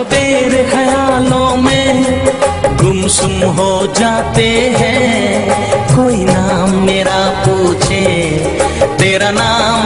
जो तेरे ख्यालों में गुमसुम हो जाते हैं, कोई नाम मेरा पूछे, तेरा नाम